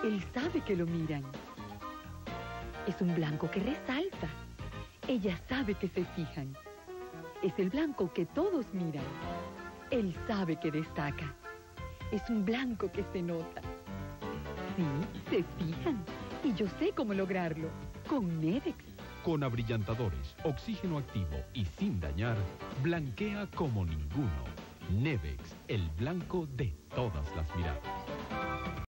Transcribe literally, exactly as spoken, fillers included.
Él sabe que lo miran. Es un blanco que resalta. Ella sabe que se fijan. Es el blanco que todos miran. Él sabe que destaca. Es un blanco que se nota. Sí, se fijan. Y yo sé cómo lograrlo. Con Nevex. Con abrillantadores, oxígeno activo y sin dañar, blanquea como ninguno. Nevex, el blanco de todas las miradas.